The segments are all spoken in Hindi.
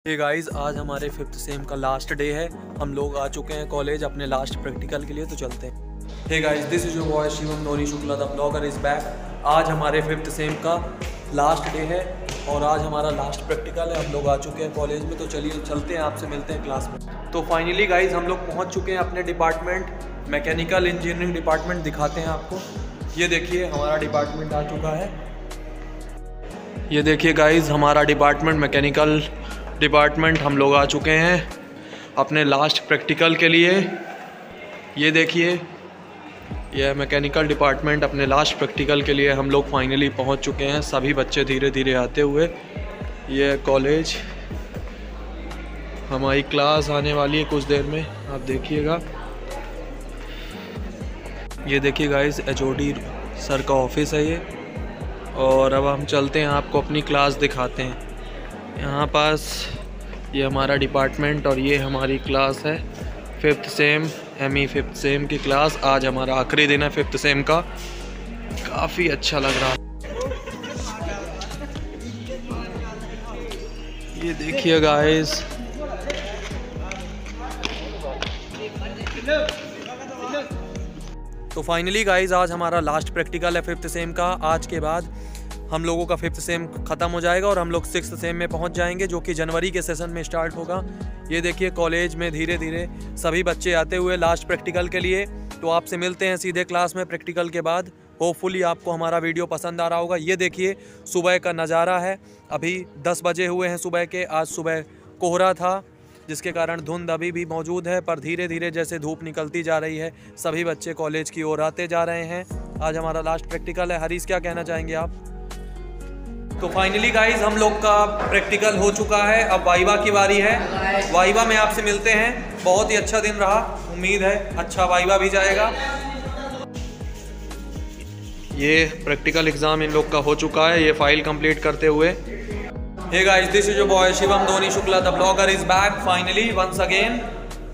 हे गाइस, आज हमारे 5th सेम का लास्ट डे है। हम लोग आ चुके हैं कॉलेज अपने लास्ट प्रैक्टिकल के लिए, तो चलते हैं। Hey guys, this is your boy Shivam Dhoni Shukla, the blogger is back. आज हमारे 5th सेम का लास्ट डे है और आज हमारा लास्ट प्रैक्टिकल है। हम लोग आ चुके हैं कॉलेज में, तो चलिए चलते हैं, आपसे मिलते हैं क्लास में। तो फाइनली गाइस हम लोग पहुँच चुके हैं अपने डिपार्टमेंट, मैकेनिकल इंजीनियरिंग डिपार्टमेंट। दिखाते हैं आपको। ये देखिए हमारा डिपार्टमेंट आ चुका है। ये देखिए गाइस, हमारा डिपार्टमेंट मैकेनिकल डिपार्टमेंट हम लोग आ चुके हैं अपने लास्ट प्रैक्टिकल के लिए। ये देखिए, यह मैकेनिकल डिपार्टमेंट अपने लास्ट प्रैक्टिकल के लिए हम लोग फाइनली पहुंच चुके हैं। सभी बच्चे धीरे धीरे आते हुए। ये कॉलेज, हमारी क्लास आने वाली है कुछ देर में, आप देखिएगा। ये देखिए गाइस, HOD सर का ऑफिस है ये। और अब हम चलते हैं, आपको अपनी क्लास दिखाते हैं। यहाँ पास ये हमारा डिपार्टमेंट और ये हमारी क्लास है 5th sem, ME 5th sem की क्लास। आज हमारा आखिरी दिन है 5th सेम का। काफ़ी अच्छा लग रहा है। ये देखिए गाइस, तो फाइनली गाइस आज हमारा लास्ट प्रैक्टिकल है 5th सेम का। आज के बाद हम लोगों का 5th सेम ख़त्म हो जाएगा और हम लोग 6th सेम में पहुंच जाएंगे, जो कि जनवरी के सेशन में स्टार्ट होगा। ये देखिए कॉलेज में धीरे धीरे सभी बच्चे आते हुए लास्ट प्रैक्टिकल के लिए। तो आपसे मिलते हैं सीधे क्लास में प्रैक्टिकल के बाद। होपफुली आपको हमारा वीडियो पसंद आ रहा होगा। ये देखिए सुबह का नज़ारा है। अभी 10 बजे हुए हैं सुबह के। आज सुबह कोहरा था, जिसके कारण धुंध अभी भी मौजूद है, पर धीरे धीरे जैसे धूप निकलती जा रही है सभी बच्चे कॉलेज की ओर आते जा रहे हैं। आज हमारा लास्ट प्रैक्टिकल है। हरीश, क्या कहना चाहेंगे आप? तो फाइनली गाइज हम लोग का प्रैक्टिकल हो चुका है। अब वाइवा की बारी है। वाइवा में आपसे मिलते हैं। बहुत ही अच्छा दिन रहा, उम्मीद है अच्छा वाइवा भी जाएगा। ये प्रैक्टिकल एग्जाम इन लोग का हो चुका है, ये फाइल कंप्लीट करते हुए। Hey guys, this is your boy Shivam Dhoni Shukla, the blogger is back finally once again.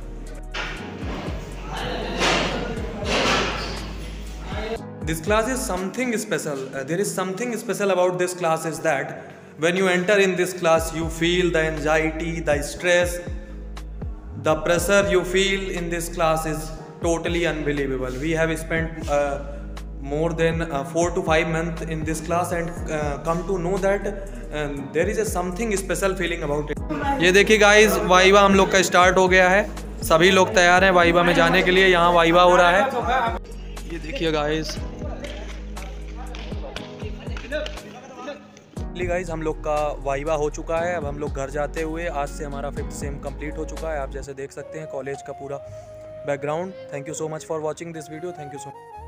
This class is something special. There is something special about this class is that when you enter in this class, you feel the anxiety, the stress, the pressure you feel in this class is totally unbelievable. We have spent more than 4 to 5 months in this class and come to know that there is a something special feeling about it. ये देखिए गाइस, वाइवा हम लोग का स्टार्ट हो गया है। सभी लोग तैयार हैं वाइवा में जाने के लिए। यहाँ वाइवा हो रहा है। ये देखिए गाइस, गाइस हम लोग का वाइवा हो चुका है। अब हम लोग घर जाते हुए, आज से हमारा 5th सेम कंप्लीट हो चुका है। आप जैसे देख सकते हैं कॉलेज का पूरा background. Thank you so much for watching this video. Thank you so much.